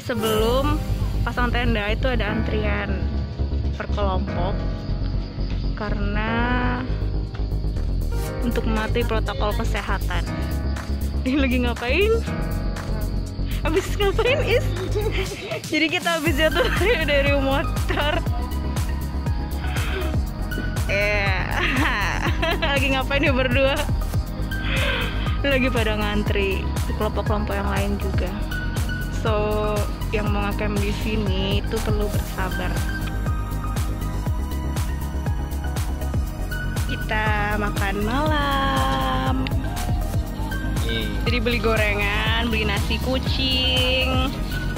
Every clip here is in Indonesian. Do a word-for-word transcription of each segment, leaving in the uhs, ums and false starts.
sebelum pasang tenda itu ada antrian per kelompok karena untuk mematuhi protokol kesehatan. Ini lagi ngapain? Abis ngapain Is? Jadi kita habis jatuh dari, dari motor. Eh, lagi ngapain ya berdua? Lagi pada ngantri kelompok-kelompok yang lain juga. So, yang mau ngecamp di sini itu perlu bersabar. Kita makan malam. Jadi beli gorengan, beli nasi kucing,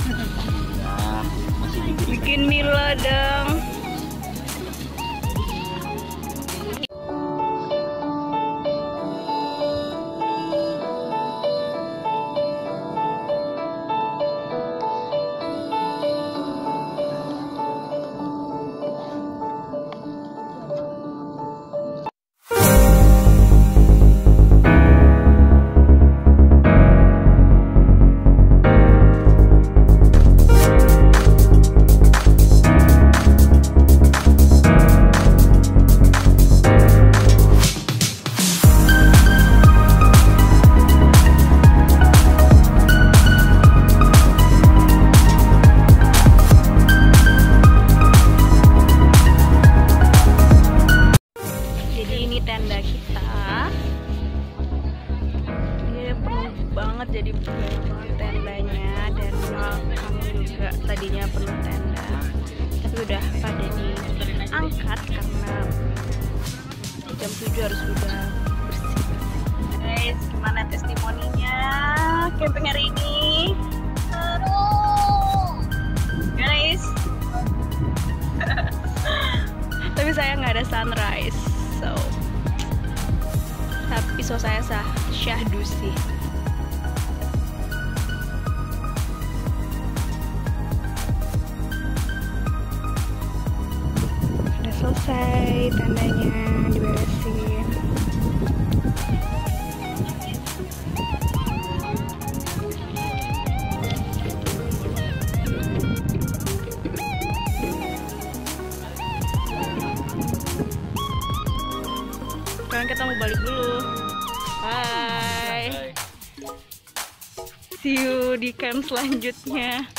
bikin mie ladang. Tenda kita ini penuh banget, jadi banyak banget tendanya, dan kami juga tadinya penuh tenda tapi udah pada diangkat karena jam tujuh harus udah bersih. Guys, gimana testimoninya camping hari ini? Seru guys. Tapi saya nggak ada sunrise, so tapi so saya sah syahdu sih. Udah selesai tandanya, diberesin. Sekarang kita mau balik dulu. Bye. See you di camp selanjutnya.